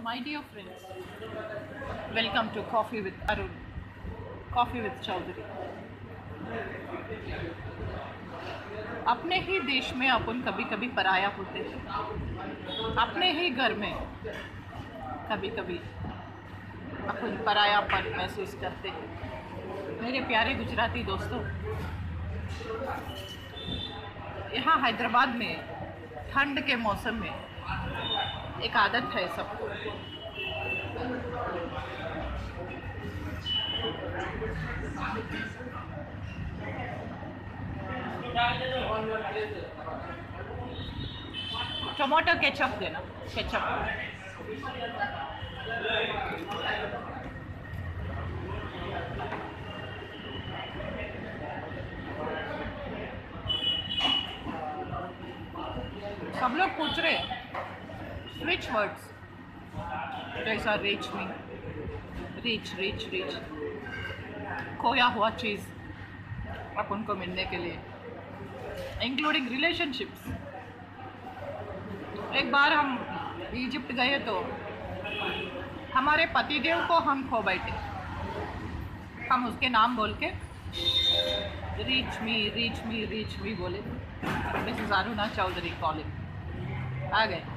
My dear friends, welcome to Coffee with Arun, Coffee with Chaudhary. अपने ही देश में अपन कभी कभी पराया होते हैं, अपने ही घर में कभी कभी अपन परायापन महसूस करते हैं। मेरे प्यारे गुजराती दोस्तों, यहाँ हैदराबाद में ठंड के मौसम में एक आदत है सबको, टमाटो केचप देना, केचप। सब लोग पूछ रहे हैं स्विच वर्ड्स जैसा reach me, reach reach reach, खोया हुआ चीज़ अपन को मिलने के लिए, इंक्लूडिंग रिलेशनशिप्स। एक बार हम इजिप्ट गए तो हमारे पतिदेव को हम खो बैठे। हम उसके नाम बोल के reach me reach me reach me बोले। This is Aruna Chaudhary calling. आ गए।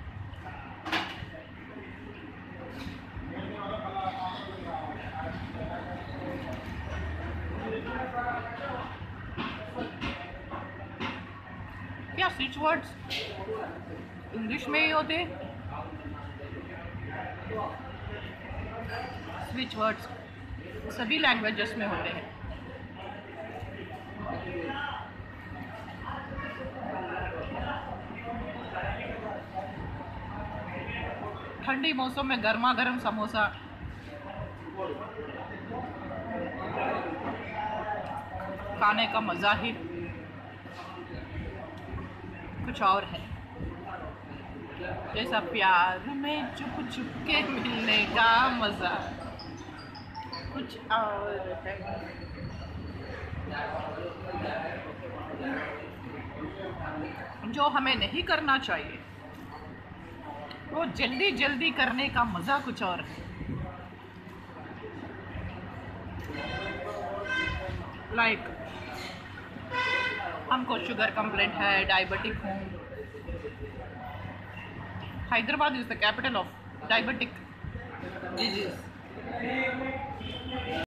क्या स्विच वर्ड्स इंग्लिश में ही होते? स्विच वर्ड्स सभी लैंग्वेजेस में होते हैं। ठंडी मौसम में गर्मा गर्म समोसा, खाने का मज़ा ही कुछ और है। जैसा प्यार में चुप चुप के मिलने का मज़ा कुछ और है। जो हमें नहीं करना चाहिए वो जल्दी जल्दी करने का मज़ा कुछ और है। लाइक हमको शुगर कंप्लेंट है, डायबिटिक हूँ। Hyderabad is the capital of diabetic disease.